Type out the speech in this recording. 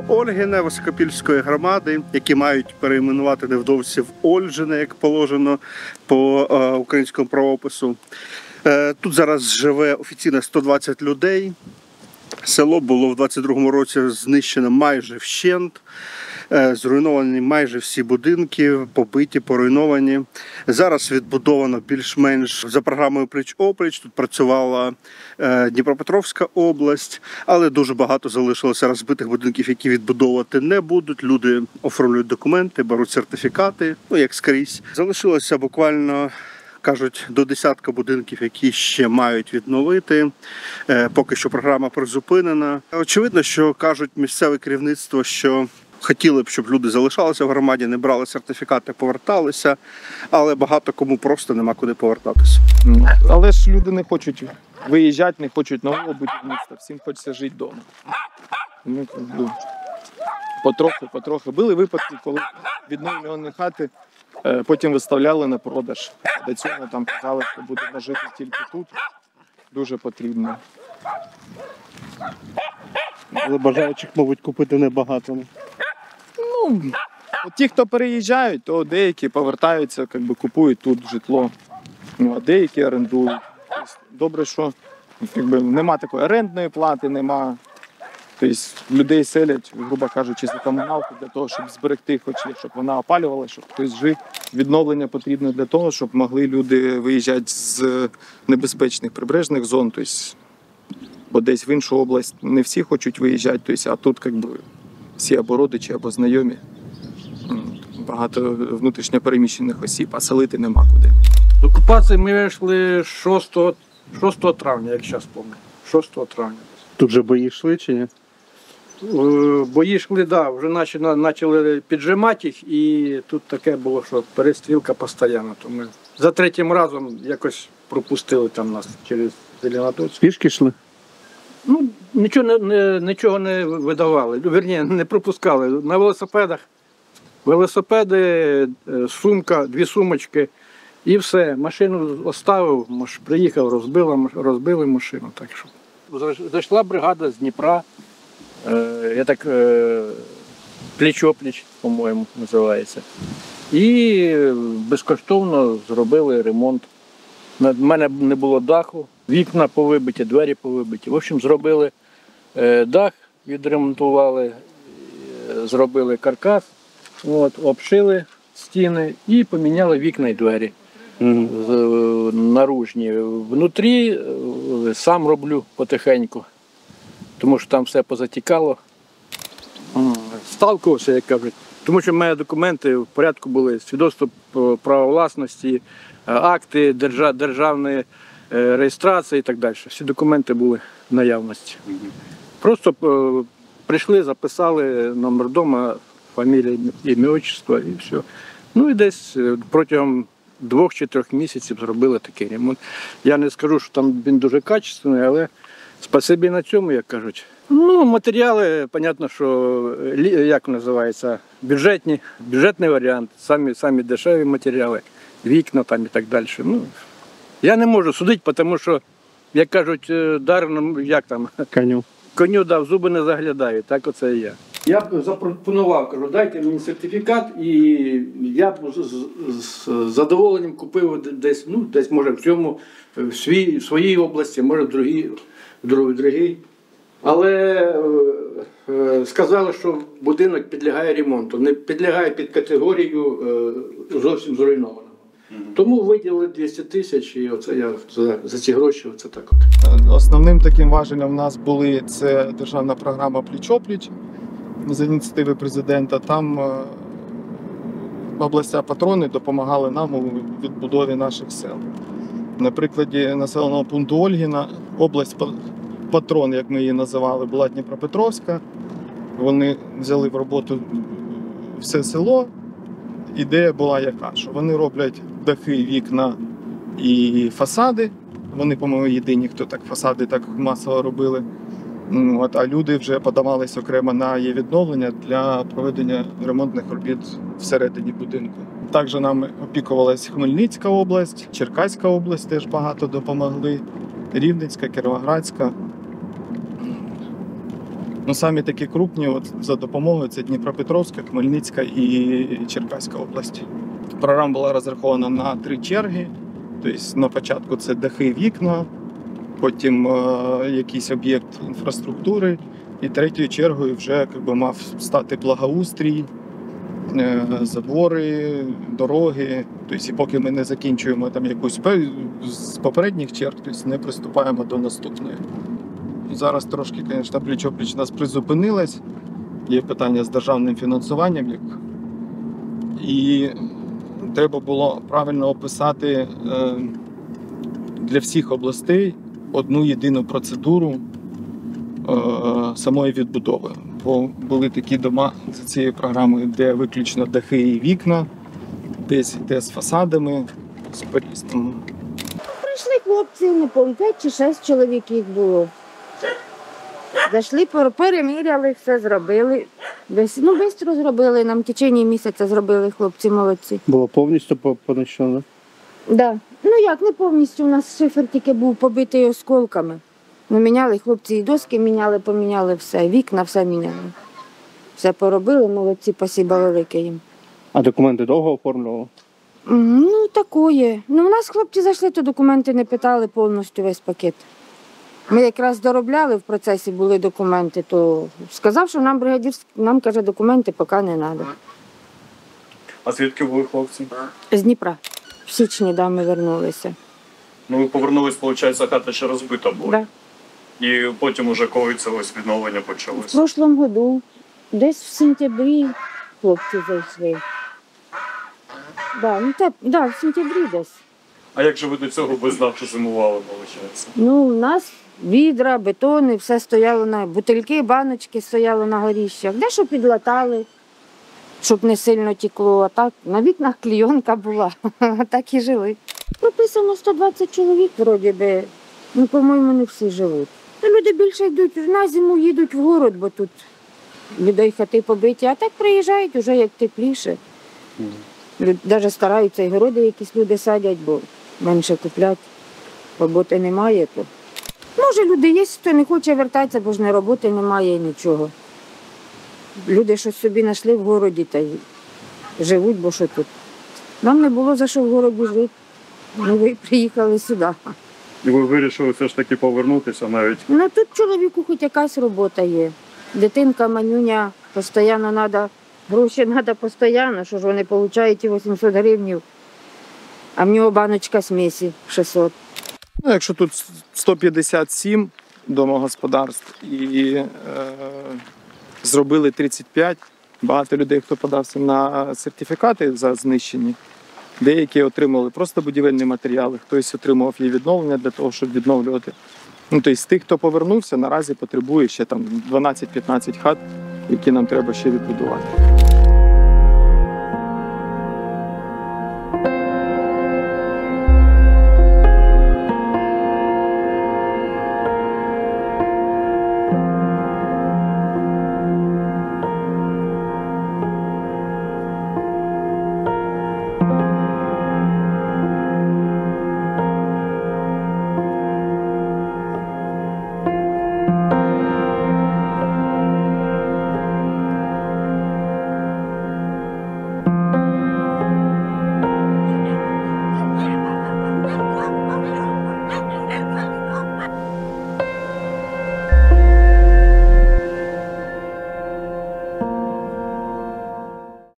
село Ольгине Високопільської громади, які мають перейменувати невдовзі в Ольжине, як положено по українському правопису. Тут зараз живе офіційно 120 людей. Село було в 22-му році знищено майже вщент. Зруйновані майже всі будинки, побиті, поруйновані. Зараз відбудовано більш-менш за програмою «Пліч-опліч». Тут працювала Дніпропетровська область, але дуже багато залишилося розбитих будинків, які відбудовувати не будуть. Люди оформлюють документи, беруть сертифікати, як скрізь. Залишилося буквально, кажуть, до десятка будинків, які ще мають відновити. Поки що програма призупинена. Очевидно, що кажуть місцеве керівництво, що хотіли б, щоб люди залишалися в громаді, не брали сертифікати, поверталися, але багато кому просто нема куди повертатися. Але ж люди не хочуть виїжджати, не хочуть нового будівництва, всім хочеться жити вдома. Потрохи. Були випадки, коли відновлювані хати потім виставляли на продаж. До цього там казали, що буде жити тільки тут. Дуже потрібно. Але бажаючих, мабуть, купити небагато. Ті, хто переїжджають, то деякі повертаються, купують тут житло, а деякі орендують. Добре, що нема такої орендної плати, нема. Тобто людей селять, грубо кажучи, за комуналку для того, щоб зберегти, щоб вона опалювала, щоб хтось жив. Відновлення потрібно для того, щоб могли люди виїжджати з небезпечних прибережних зон. Тобто, бо десь в іншу область не всі хочуть виїжджати, а тут всі або родичі, або знайомі. Багато внутрішньо переміщених осіб, а селити нема куди. З окупації ми вийшли 6 травня, як зараз пам'ятаю. 6 травня. Тут же бої йшли чи ні? Бої йшли, так, вже почали піджимати їх, і тут таке було, що перестрілка постійно. То ми за третім разом якось пропустили там нас через Зеленодольськ. Пішки йшли? Нічого не видавали, не пропускали. На велосипедах. Велосипеди, сумка, 2 сумочки і все. Машину оставив, приїхав, розбили машину. Так що. Зайшла бригада з Дніпра, пліч-опліч, по-моєму, називається. І безкоштовно зробили ремонт. У мене не було даху, вікна повибиті, двері повибиті. В общем, зробили дах, відремонтували, зробили каркас, обшили стіни і поміняли вікна і двері. Наружні. Внутрі сам роблю потихеньку, тому що там все позатікало. Сталкувався, як кажуть, тому що в мене документи в порядку були, свідоцтво про право власності, акти державної реєстрації і так далі. Всі документи були в наявності. Просто прийшли, записали номер дому, фамілія, ім'я, отчество і все. І десь протягом 2 чи 3 місяців зробили такий ремонт. Я не скажу, що там він дуже качественний, але спасибі на цьому, як кажуть. Матеріали, зрозуміло, що, як називається, бюджетний варіант, самі дешеві матеріали, вікна там і так далі. Я не можу судити, тому що, як кажуть, коню в зуби не заглядає, так оце і я. Я б запропонував, кажу, дайте мені сертифікат, і я б з задоволенням купив десь може в цьому, в своїй області, може в другій. Але сказали, що будинок підлягає ремонту, не підлягає під категорію зовсім зруйнованого. Тому виділили 200 тисяч, і оце я за ці гроші оце так от. Основним таким важелем в нас були це державна програма «Пліч-опліч» з ініціативи президента. Там області-патрони допомагали нам у відбудові наших сел. На прикладі населеного пункту Ольгіна, область-патрон, як ми її називали, була Дніпропетровська. Вони взяли в роботу все село. Ідея була яка, що вони роблять дахи, вікна і фасади. Вони, по-моєму, єдині, хто так фасади так масово робили. А люди вже подавались окремо на її відновлення для проведення ремонтних робіт всередині будинку. Також нам опікувалась Хмельницька область, Черкаська область теж багато допомогли, Рівненська, Кіровоградська. Ну, самі такі крупні от, за допомогою це Дніпропетровська, Хмельницька і Черкаська область. Програма була розрахована на 3 черги. Тобто на початку це дахи, вікна, потім якийсь об'єкт інфраструктури, і третьою чергою вже якби, мав стати благоустрій, забори, дороги. Тобто, і поки ми не закінчуємо там якусь з попередніх черг, тобто не приступаємо до наступної. Зараз трошки, звісно, пліч-опліч нас призупинилось. Є питання з державним фінансуванням. І треба було правильно описати для всіх областей одну єдину процедуру самої відбудови. Бо були такі дома за цією програмою, де виключно дахи і вікна, десь йде з фасадами, з перістом. Прийшли хлопці, не пам'ятаю, 5 чи 6 чоловік їх було. Зайшли, переміряли, все зробили. Швидко зробили, нам в течение місяця зробили, хлопці молодці. Було повністю понищено? Да. Ну як, не повністю, у нас шифер тільки був побитий осколками. Ми міняли, хлопці і доски міняли, поміняли все, вікна все міняли. Все поробили, молодці, спасибо велике їм. А документи довго оформлювали? Ну, такое. Ну, у нас хлопці зайшли, то документи не питали повністю весь пакет. Ми якраз доробляли, в процесі були документи, то сказав, що нам бригадір, нам каже, документи поки не треба. А звідки були хлопці? З Дніпра. В січні, да, ми вернулися. Ну, ви повернулись, виходить, хата ще розбита була. Да. І потім уже коли це ось відновлення В почалось. прошлому году, десь в сентябрі хлопці зайшли. Да, в сентябрі десь. А як же ви до цього без нафти зимували, виходить? Ну, у нас відра, бетони, все стояло на бутильки, баночки стояли на горіщах. Дещо підлатали, щоб не сильно тікло. А так на вікнах клійонка була, а так і жили. Прописано 120 чоловік, вроді би. Ну, по-моєму, не всі живуть. Люди більше йдуть на зиму, їдуть в город, бо тут людей хати побиті, а так приїжджають уже як тепліше. Навіть стараються і городи якісь люди садять, бо менше куплять, роботи немає. То. Може, люди є, хто не хоче вертатися, бо ж не роботи немає, нічого. Люди щось собі знайшли в городі та й живуть, бо що тут. Нам не було за що в городі жити. Ну, ви приїхали сюди. І ви вирішили все ж таки повернутися навіть? Ну, тут чоловіку хоч якась робота є. Дитинка, манюня, постійно треба, гроші треба постійно, що ж вони отримують і 800 гривень, а в нього баночка смісі 600. Ну, якщо тут 157 домогосподарств і зробили 35, багато людей, хто подався на сертифікати за знищені, деякі отримали просто будівельні матеріали, хтось отримував її відновлення для того, щоб відновлювати. Ну, тобто з тих, хто повернувся, наразі потребує ще там 12-15 хат, які нам треба ще відбудувати.